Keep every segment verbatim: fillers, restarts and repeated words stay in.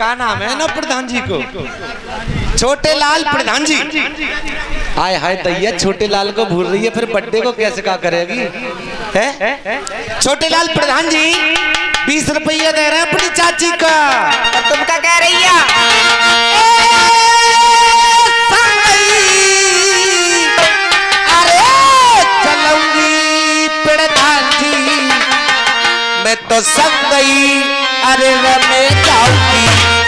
क्या नाम है ना प्रधान जी को? छोटे लाल प्रधान जी। आय हाय दैया, छोटे लाल को भूल रही है, फिर बर्थडे को कैसे क्या करेगी? है छोटे लाल प्रधान जी बीस रुपया दे रहे हैं अपनी चाची का। तुम क्या कह रही है? अरे चलूंगी प्रधान जी मैं तो संग गई, अरे मैं जाऊंगी।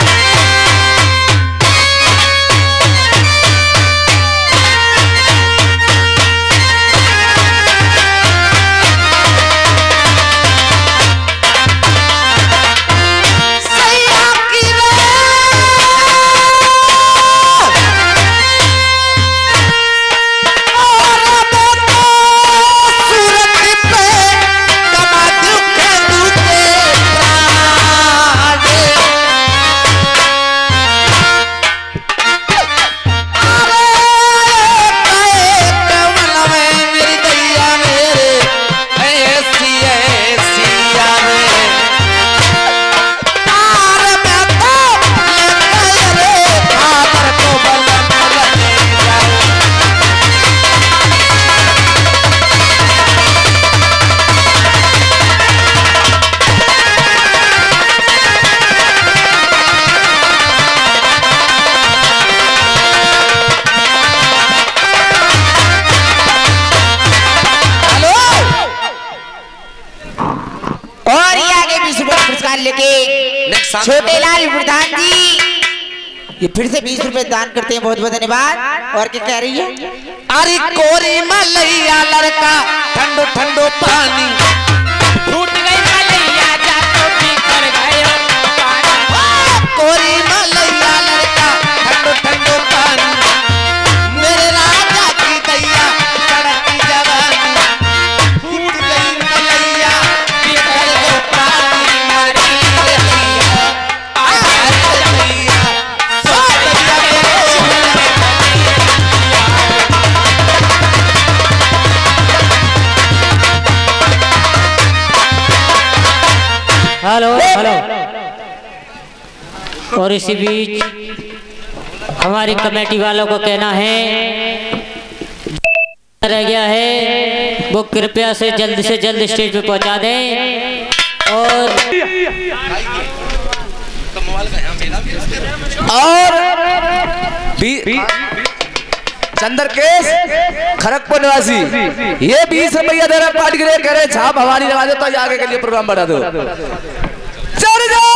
छोटे लाल प्रधान जी ये फिर से बीस रुपए दान करते हैं, बहुत बहुत धन्यवाद। और क्या कह रही है? अरे कोरी मलैया लड़का ठंडो ठंडो पानी फूट गई मलैया जातो की कर गयो पानी। कोरी मलैया लड़का ठंडो ठंडो पानी मेरे राजा की दैया सड़क की जवानी फूट गई मलैया की कर दो पानी मरी हेलो हेलो। और इसी बीच हमारी कमेटी वालों को कहना है रह गया है वो कृपया से जल्द से जल्द स्टेज पे पहुंचा दें। और और चंद्रकेश खड़गपुर निवासी ये बीस रुपया दे रहे पार्टी के लिए, कह रहे छाप हवाली लगा दो तो आगे के लिए प्रोग्राम बढ़ा दो। चल जाओ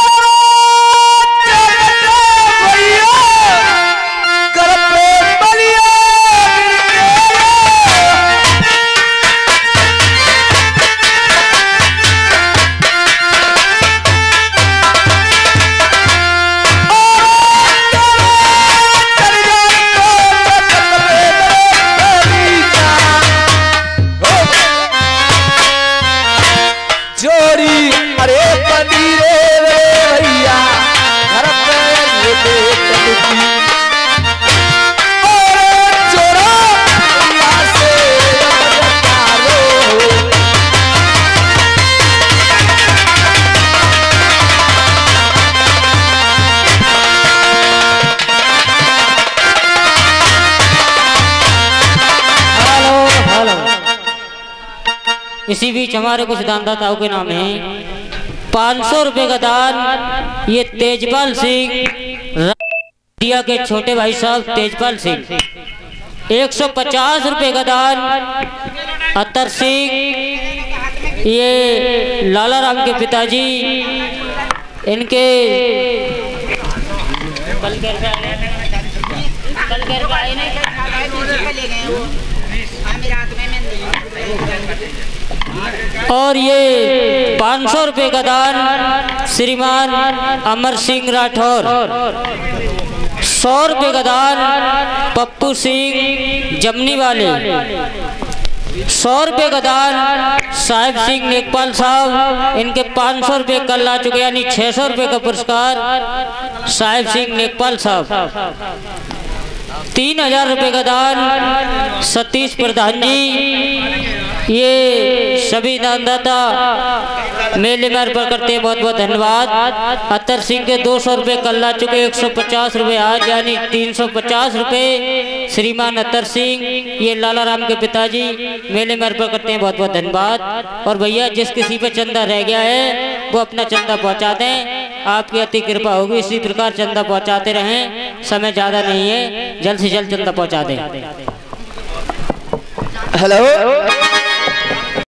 इसी बीच हमारे कुछ दानदाताओं के नाम है पाँच सौ रुपये का दान ये तेजपाल सिंह दिया के छोटे भाई साहब तेजपाल सिंह। एक सौ पचास रुपये का दान अतर सिंह ये लाला राम के पिताजी इनके कल और ये पाँच सौ रुपये का दान श्रीमान अमर सिंह राठौर। सौ रुपये का दान पप्पू सिंह जमनी वाले। सौ रुपये का दान साहिब सिंह नेकपाल साहब, इनके पाँच सौ रुपये कल आ चुके, यानी छः सौ रुपये का पुरस्कार साहिब सिंह नेकपाल साहब। तीन हजार रुपये का दान सतीश प्रधान जी। ये सभी दानदाता मेले में अर्पण करते हैं, बहुत बहुत धन्यवाद। अतर सिंह के दो सौ रुपये कल ला चुके, एक सौ पचास रुपये आज, यानी तीन सौ पचास रुपये श्रीमान अतर सिंह, ये लाला राम के पिताजी मेले में अर्पण करते हैं, बहुत बहुत धन्यवाद। और भैया जिस किसी पे चंदा रह गया है वो अपना चंदा पहुंचा दें, आपकी अति कृपा होगी। इसी प्रकार चंदा पहुंचाते रहें, समय ज़्यादा नहीं है, जल्द से जल्द चंदा पहुंचा दें। हेलो